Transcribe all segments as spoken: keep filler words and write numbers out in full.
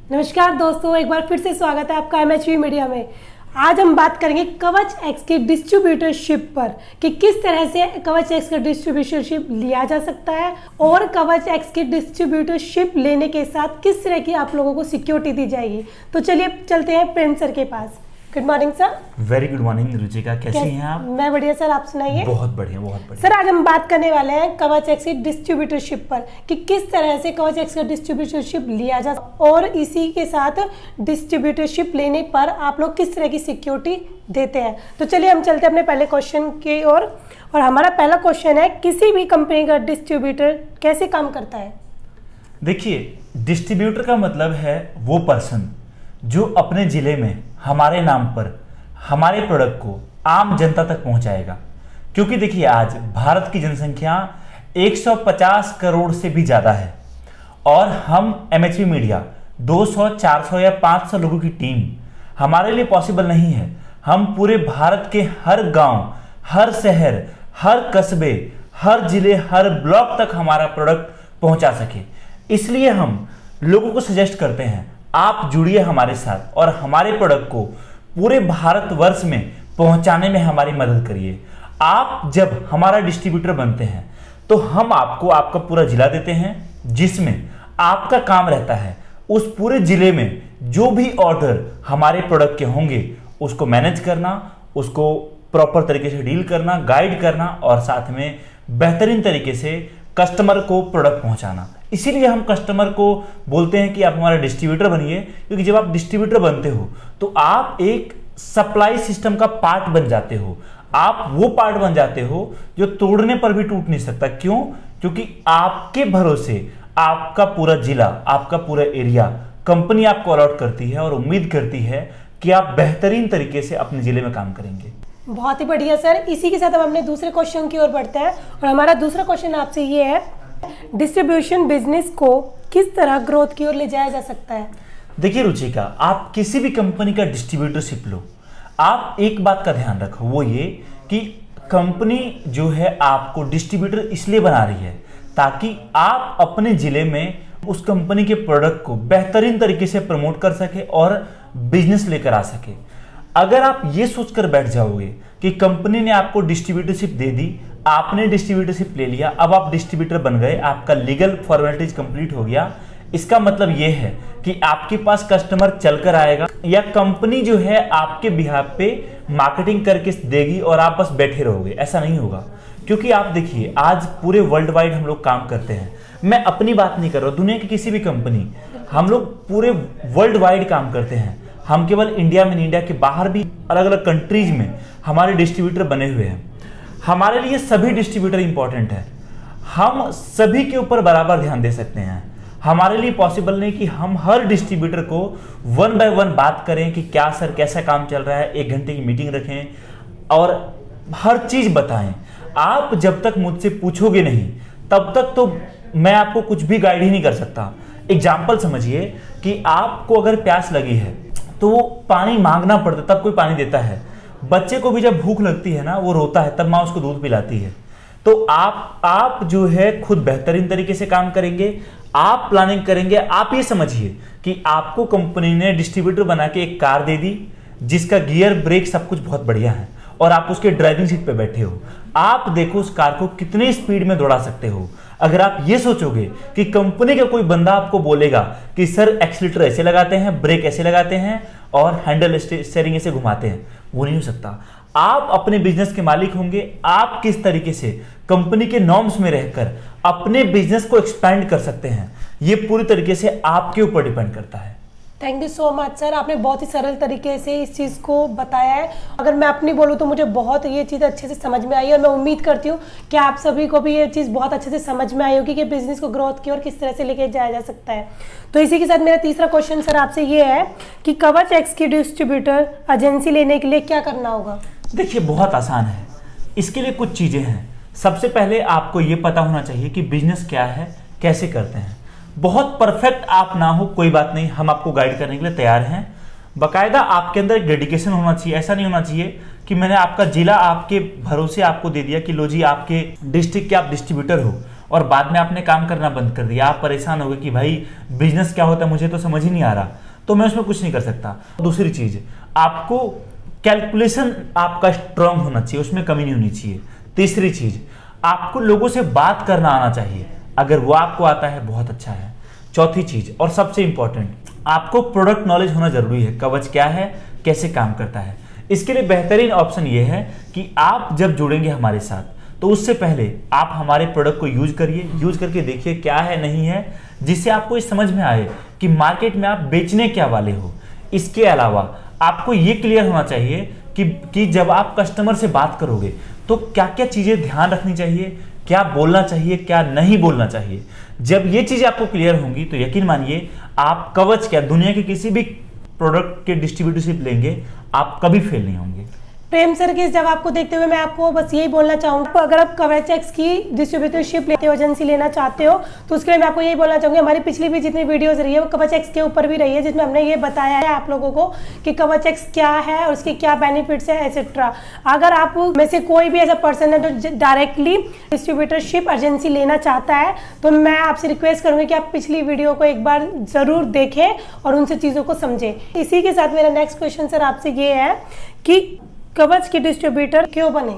नमस्कार दोस्तों, एक बार फिर से स्वागत है आपका एमएचवी मीडिया में। आज हम बात करेंगे कवच एक्स की डिस्ट्रीब्यूटरशिप पर कि किस तरह से कवच एक्स का डिस्ट्रीब्यूटरशिप लिया जा सकता है और कवच एक्स की डिस्ट्रीब्यूटरशिप लेने के साथ किस तरह की आप लोगों को सिक्योरिटी दी जाएगी। तो चलिए चलते हैं प्रेम सर के पास। Good morning sir. Very good morning Ruchika, कैसी हैं आप? मैं बढ़िया सर, आप सुनाइए। बहुत बढ़िया बहुत बढ़िया सर, आज हम बात करने वाले हैं कवच एक्स की डिस्ट्रीब्यूटरशिप पर कि किस तरह से कवच एक्स का डिस्ट्रीब्यूटरशिप लिया जा और इसी के साथ डिस्ट्रीब्यूटरशिप लेने पर आप लोग किस तरह की सिक्योरिटी देते हैं। तो चलिए हम चलते हैं अपने पहले क्वेश्चन की ओर। और, और हमारा पहला क्वेश्चन है, किसी भी कंपनी का डिस्ट्रीब्यूटर कैसे काम करता है? देखिए, डिस्ट्रीब्यूटर का मतलब है वो पर्सन जो अपने जिले में हमारे नाम पर हमारे प्रोडक्ट को आम जनता तक पहुंचाएगा। क्योंकि देखिए, आज भारत की जनसंख्या एक सौ पचास करोड़ से भी ज़्यादा है और हम एमएचवी मीडिया दो सौ, चार सौ या पाँच सौ लोगों की टीम हमारे लिए पॉसिबल नहीं है। हम पूरे भारत के हर गांव, हर शहर, हर कस्बे, हर जिले, हर ब्लॉक तक हमारा प्रोडक्ट पहुंचा सके। इसलिए हम लोगों को सजेस्ट करते हैं, आप जुड़िए हमारे साथ और हमारे प्रोडक्ट को पूरे भारतवर्ष में पहुंचाने में हमारी मदद करिए। आप जब हमारा डिस्ट्रीब्यूटर बनते हैं तो हम आपको आपका पूरा जिला देते हैं, जिसमें आपका काम रहता है उस पूरे जिले में जो भी ऑर्डर हमारे प्रोडक्ट के होंगे उसको मैनेज करना, उसको प्रॉपर तरीके से डील करना, गाइड करना और साथ में बेहतरीन तरीके से कस्टमर को प्रोडक्ट पहुंचाना। इसीलिए हम कस्टमर को बोलते हैं कि आप हमारा डिस्ट्रीब्यूटर बनिए, क्योंकि जब आप डिस्ट्रीब्यूटर बनते हो तो आप एक सप्लाई सिस्टम का पार्ट बन जाते हो। आप वो पार्ट बन जाते हो जो तोड़ने पर भी टूट नहीं सकता। क्यों? क्योंकि आपके भरोसे आपका पूरा जिला, आपका पूरा एरिया, कंपनी आपको अलॉट करती है और उम्मीद करती है कि आप बेहतरीन तरीके से अपने जिले में काम करेंगे। बहुत ही बढ़िया सर। इसी के साथ हम अपने दूसरे क्वेश्चन की ओर बढ़ते हैं और हमारा दूसरा क्वेश्चन आपसे ये है, डिस्ट्रीब्यूशन बिजनेस को किस तरह ग्रोथ की ओर ले जाया जा सकता है? देखिए रुचिका, आप किसी भी कंपनी का डिस्ट्रीब्यूटरशिप लो, आप एक बात का ध्यान रखो, वो ये कि कंपनी जो है आपको डिस्ट्रीब्यूटर इसलिए बना रही है ताकि आप अपने जिले में उस कंपनी के प्रोडक्ट को बेहतरीन तरीके से प्रमोट कर सके और बिजनेस लेकर आ सके। अगर आप ये सोचकर बैठ जाओगे कि कंपनी ने आपको डिस्ट्रीब्यूटरशिप दे दी, आपने डिस्ट्रीब्यूटरशिप ले लिया, अब आप डिस्ट्रीब्यूटर बन गए, आपका लीगल फॉर्मेलिटीज कंप्लीट हो गया, इसका मतलब ये है कि आपके पास कस्टमर चलकर आएगा या कंपनी जो है आपके बिहाफ पे मार्केटिंग करके देगी और आप बस बैठे रहोगे। ऐसा नहीं होगा, क्योंकि आप देखिए, आज पूरे वर्ल्ड वाइड हम लोग काम करते हैं। मैं अपनी बात नहीं कर रहा हूँ, दुनिया की किसी भी कंपनी, हम लोग पूरे वर्ल्ड वाइड काम करते हैं। हम केवल इंडिया में, इंडिया के बाहर भी अलग अलग कंट्रीज में हमारे डिस्ट्रीब्यूटर बने हुए हैं। हमारे लिए सभी डिस्ट्रीब्यूटर इंपॉर्टेंट है, हम सभी के ऊपर बराबर ध्यान दे सकते हैं। हमारे लिए पॉसिबल नहीं कि हम हर डिस्ट्रीब्यूटर को वन बाय वन बात करें कि क्या सर कैसा काम चल रहा है, एक घंटे की मीटिंग रखें और हर चीज बताएं। आप जब तक मुझसे पूछोगे नहीं तब तक तो मैं आपको कुछ भी गाइड ही नहीं कर सकता। एग्जाम्पल समझिए कि आपको अगर प्यास लगी है तो वो पानी मांगना पड़ता, तब कोई पानी देता है। बच्चे को भी जब भूख लगती है ना, वो रोता है, तब माँ उसको दूध पिलाती है। तो आप आप जो है खुद बेहतरीन तरीके से काम करेंगे, आप प्लानिंग करेंगे। आप ये समझिए कि आपको कंपनी ने डिस्ट्रीब्यूटर बना के एक कार दे दी जिसका गियर, ब्रेक सब कुछ बहुत बढ़िया है और आप उसके ड्राइविंग सीट पे बैठे हो। आप देखो उस कार को कितनी स्पीड में दौड़ा सकते हो। अगर आप ये सोचोगे कि कंपनी का कोई बंदा आपको बोलेगा कि सर एक्सीलेटर ऐसे लगाते हैं, ब्रेक ऐसे लगाते हैं और हैंडल स्टीयरिंग ऐसे घुमाते हैं, वो नहीं हो सकता। आप अपने बिजनेस के मालिक होंगे। आप किस तरीके से कंपनी के नॉर्म्स में रहकर अपने बिजनेस को एक्सपैंड कर सकते हैं, ये पूरी तरीके से आपके ऊपर डिपेंड करता है। Thank you so much sir, आपने बहुत ही सरल तरीके से इस चीज़ को बताया है। अगर मैं अपनी बोलूँ तो मुझे बहुत ये चीज़ अच्छे से समझ में आई और मैं उम्मीद करती हूँ कि आप सभी को भी ये चीज़ बहुत अच्छे से समझ में आई होगी कि बिजनेस को ग्रोथ की और किस तरह से लेके जाया जा सकता है। तो इसी के साथ मेरा तीसरा क्वेश्चन सर आपसे ये है कि कवच एक्स की डिस्ट्रीब्यूटर एजेंसी लेने के लिए क्या करना होगा? देखिए, बहुत आसान है। इसके लिए कुछ चीज़ें हैं। सबसे पहले आपको ये पता होना चाहिए कि बिजनेस क्या है, कैसे करते हैं। बहुत परफेक्ट आप ना हो कोई बात नहीं, हम आपको गाइड करने के लिए तैयार हैं। बाकायदा आपके अंदर एक डेडिकेशन होना चाहिए। ऐसा नहीं होना चाहिए कि मैंने आपका जिला आपके भरोसे आपको दे दिया कि लो जी आपके डिस्ट्रिक्ट के आप डिस्ट्रीब्यूटर हो और बाद में आपने काम करना बंद कर दिया, आप परेशान हो गए कि भाई बिजनेस क्या होता है मुझे तो समझ ही नहीं आ रहा, तो मैं उसमें कुछ नहीं कर सकता। दूसरी चीज, आपको कैलकुलेशन आपका स्ट्रांग होना चाहिए, उसमें कमी नहीं होनी चाहिए। तीसरी चीज, आपको लोगों से बात करना आना चाहिए, अगर वो आपको आता है बहुत अच्छा है। चौथी चीज और सबसे इंपॉर्टेंट, आपको प्रोडक्ट नॉलेज होना जरूरी है, कवच क्या है, कैसे काम करता है। इसके लिए बेहतरीन ऑप्शन ये है कि आप जब जुड़ेंगे हमारे साथ तो उससे पहले आप हमारे प्रोडक्ट को यूज करिए, यूज करके देखिए क्या है नहीं है, जिससे आपको ये समझ में आए कि मार्केट में आप बेचने क्या वाले हो। इसके अलावा आपको ये क्लियर होना चाहिए कि कि जब आप कस्टमर से बात करोगे तो क्या क्या चीजें ध्यान रखनी चाहिए, क्या बोलना चाहिए, क्या नहीं बोलना चाहिए। जब ये चीजें आपको क्लियर होंगी तो यकीन मानिए आप कवच क्या दुनिया के किसी भी प्रोडक्ट के डिस्ट्रीब्यूटरशिप लेंगे, आप कभी फेल नहीं होंगे। प्रेम सर की इस जवाब को देखते हुए मैं आपको बस यही बोलना चाहूँगा, अगर आप कवच की डिस्ट्रीब्यूटरशिप लेते हो, एजेंसी लेना चाहते हो, तो उसके लिए मैं आपको यही बोलना चाहूँगी, हमारी पिछली भी जितनी वीडियोस रही है वो कवच के ऊपर भी रही है, जिसमें हमने ये बताया है आप लोगों को कि कवच क्या है और उसके क्या बेनिफिट्स है एसेट्रा। अगर आप में से कोई भी ऐसा पर्सन है जो डायरेक्टली डिस्ट्रीब्यूटरशिप एजेंसी लेना चाहता है तो मैं आपसे रिक्वेस्ट करूँगी कि आप पिछली वीडियो को एक बार ज़रूर देखें और उनसे चीज़ों को समझें। इसी के साथ मेरा नेक्स्ट क्वेश्चन सर आपसे ये है कि कवच के डिस्ट्रीब्यूटर क्यों बने?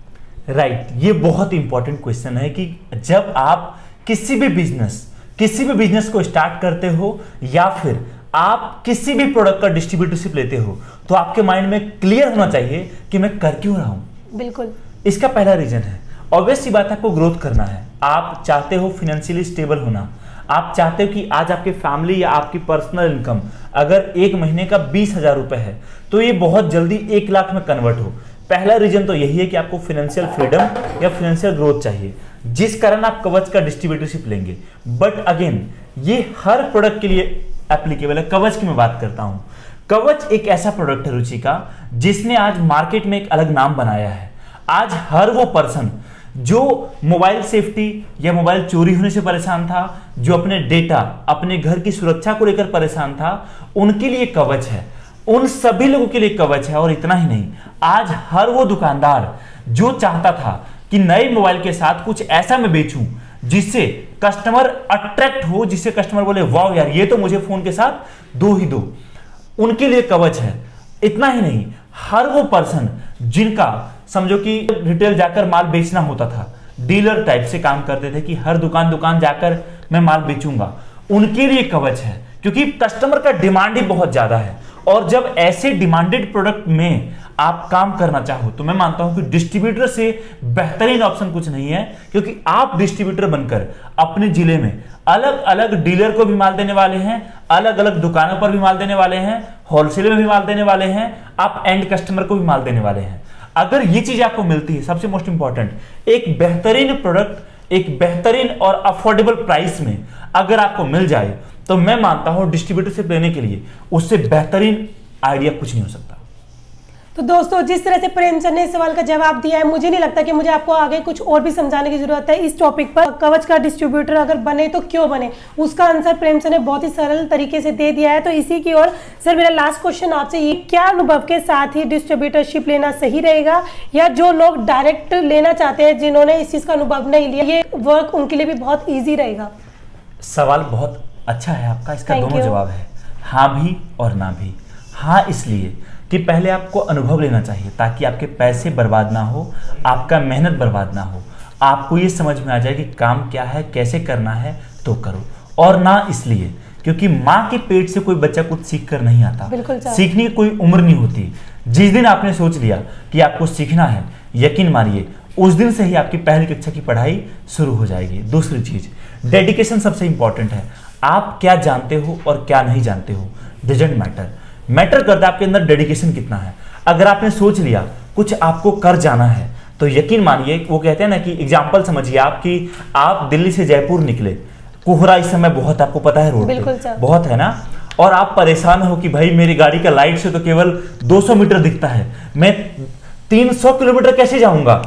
राइट right, ये बहुत इंपॉर्टेंट क्वेश्चन है कि जब आप किसी भी बिजनेस किसी भी बिजनेस को स्टार्ट करते हो या फिर आप किसी भी प्रोडक्ट का डिस्ट्रीब्यूटरशिप लेते हो तो आपके माइंड में क्लियर होना चाहिए कि मैं कर क्यों रहा हूं। बिल्कुल, इसका पहला रीजन है, ऑब्वियस सी बात है, आपको ग्रोथ करना है, आप चाहते हो फाइनेंशियली स्टेबल होना, आप चाहते हो कि आज आपकी फैमिली या आपकी पर्सनल इनकम अगर एक महीने का बीस हजार रुपए है तो ये बहुत जल्दी एक लाख में कन्वर्ट हो। पहला रीजन तो यही है कि आपको फाइनेंशियल फ्रीडम या फाइनेंशियल ग्रोथ चाहिए, जिस कारण आप कवच का डिस्ट्रीब्यूटरशिप लेंगे। बट अगेन ये हर प्रोडक्ट के लिए एप्लीकेबल है। कवच की मैं बात करता हूं, कवच एक ऐसा प्रोडक्ट है रुचि का जिसने आज मार्केट में एक अलग नाम बनाया है। आज हर वो पर्सन जो मोबाइल सेफ्टी या मोबाइल चोरी होने से परेशान था, जो अपने डेटा अपने घर की सुरक्षा को लेकर परेशान था, उनके लिए कवच है, उन सभी लोगों के लिए कवच है। और इतना ही नहीं, आज हर वो दुकानदार जो चाहता था कि नए मोबाइल के साथ कुछ ऐसा मैं बेचूं जिससे कस्टमर अट्रैक्ट हो, जिससे कस्टमर बोले वाह यार ये तो मुझे फोन के साथ दो ही दो, उनके लिए कवच है। इतना ही नहीं, हर वो पर्सन जिनका समझो कि रिटेल जाकर माल बेचना होता था, डीलर टाइप से काम करते थे कि हर दुकान दुकान जाकर मैं माल बेचूंगा, उनके लिए कवच है, क्योंकि कस्टमर का डिमांड ही बहुत ज्यादा है। और जब ऐसे डिमांडेड प्रोडक्ट में आप काम करना चाहो तो मैं मानता हूं कि डिस्ट्रीब्यूटर से बेहतरीन ऑप्शन कुछ नहीं है, क्योंकि आप डिस्ट्रीब्यूटर बनकर अपने जिले में अलग अलग डीलर को भी माल देने वाले हैं, अलग अलग दुकानों पर भी माल देने वाले हैं, होलसेल में भी माल देने वाले हैं, आप एंड कस्टमर को भी माल देने वाले हैं। अगर ये चीज आपको मिलती है, सबसे मोस्ट इंपॉर्टेंट, एक बेहतरीन प्रोडक्ट एक बेहतरीन और अफोर्डेबल प्राइस में अगर आपको मिल जाए तो मैं मानता हूं डिस्ट्रीब्यूटरशिप लेने के लिए उससे बेहतरीन आइडिया कुछ नहीं हो सकता। तो दोस्तों, जिस तरह से प्रेम सर ने इस सवाल का जवाब दिया है, मुझे नहीं लगता कि मुझे आपको आगे कुछ और भी समझाने की जरूरत है इस टॉपिक पर। कवच का डिस्ट्रीब्यूटर अगर बने तो क्यों बने, उसका आंसर प्रेम सर ने बहुत ही सरल तरीके से दे दिया है। तो इसी की ओर सर मेरा लास्ट क्वेश्चन आपसे, ये क्या अनुभव के साथ ही डिस्ट्रीब्यूटरशिप लेना सही रहेगा, या जो लोग डायरेक्ट लेना चाहते हैं जिन्होंने इस चीज का अनुभव नहीं लिया, ये वर्क उनके लिए भी बहुत ईजी रहेगा? सवाल बहुत अच्छा है आपका, इसका दोनों जवाब है, हाँ भी और ना भी। हाँ इसलिए कि पहले आपको अनुभव लेना चाहिए ताकि आपके पैसे बर्बाद ना हो, आपका मेहनत बर्बाद ना हो, आपको ये समझ में आ जाए कि काम क्या है, कैसे करना है तो करो। और ना इसलिए क्योंकि माँ के पेट से कोई बच्चा कुछ सीख कर नहीं आता, सीखने की कोई उम्र नहीं होती। जिस दिन आपने सोच लिया कि आपको सीखना है, यकीन मानिए उस दिन से ही आपकी पहली कक्षा की पढ़ाई शुरू हो जाएगी। दूसरी चीज, डेडिकेशन सबसे इंपॉर्टेंट है। आप क्या जानते हो और क्या नहीं जानते हो डजंट मैटर, मैटर करता है आपके अंदर डेडिकेशन कितना है। अगर आपने सोच लिया कुछ आपको कर जाना है तो यकीन मानिए, वो कहते हैं ना कि एग्जांपल समझिए आप कि आप दिल्ली से जयपुर निकले, कोहरा इस समय बहुत, आपको पता है रोड पे बहुत है ना, और आप परेशान हो कि भाई मेरी गाड़ी का लाइट से तो केवल दो सौ मीटर दिखता है, मैं तीन सौ किलोमीटर कैसे जाऊंगा।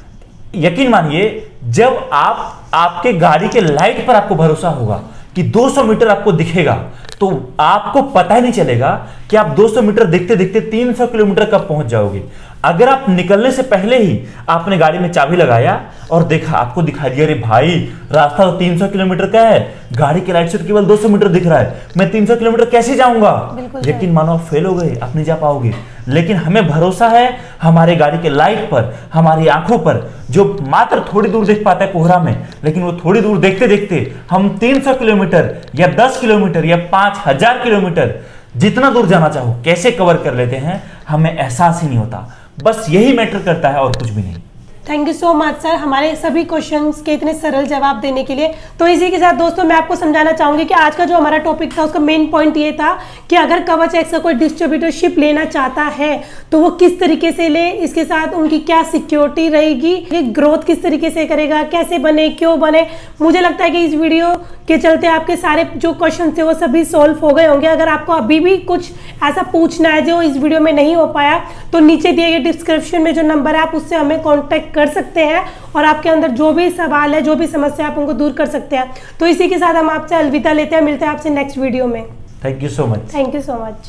यकीन मानिए जब आप आपके गाड़ी के लाइट पर आपको भरोसा होगा कि दो सौ मीटर आपको दिखेगा, तो आपको पता ही नहीं चलेगा कि आप दो सौ मीटर देखते देखते तीन सौ किलोमीटर कब पहुंच जाओगे। अगर आप निकलने से पहले ही आपने गाड़ी में चाबी लगाया और देखा, आपको दिखाई दिया, अरे भाई रास्ता तो तीन सौ किलोमीटर का है, गाड़ी के लाइट से तो केवल दो सौ मीटर दिख रहा है, मैं तीन सौ किलोमीटर कैसे जाऊंगा। लेकिन मानो आप फेल हो गए, आप नहीं जा पाओगे। लेकिन हमें भरोसा है हमारे गाड़ी के लाइट पर, हमारी आंखों पर, जो मात्र थोड़ी दूर देख पाता है कोहरा में, लेकिन वो थोड़ी दूर देखते देखते हम तीन सौ किलोमीटर या दस किलोमीटर या पांच हजार किलोमीटर जितना दूर जाना चाहो कैसे कवर कर लेते हैं, हमें एहसास ही नहीं होता। बस यही मैटर करता है और कुछ भी नहीं। Thank you so much sir, हमारे सभी क्वेश्चंस के इतने सरल जवाब देने के लिए। तो इसी के साथ दोस्तों मैं आपको समझाना चाहूंगी कि आज का जो हमारा टॉपिक था उसका मेन पॉइंट ये था कि अगर कवच एक्स का कोई डिस्ट्रीब्यूटरशिप लेना चाहता है तो वो किस तरीके से ले, इसके साथ उनकी क्या सिक्योरिटी रहेगी, ये ग्रोथ किस तरीके से करेगा, कैसे बने, क्यों बने। मुझे लगता है कि इस वीडियो के चलते आपके सारे जो क्वेश्चन थे वो सभी सॉल्व हो गए होंगे। अगर आपको अभी भी कुछ ऐसा पूछना है जो इस वीडियो में नहीं हो पाया तो नीचे दिए गए डिस्क्रिप्शन में जो नंबर है आप उससे हमें कॉन्टेक्ट कर सकते हैं और आपके अंदर जो भी सवाल है, जो भी समस्या आप उनको दूर कर सकते हैं। तो इसी के साथ हम आपसे अलविदा लेते हैं, मिलते हैं आपसे नेक्स्ट वीडियो में। Thank you so much. Thank you so much.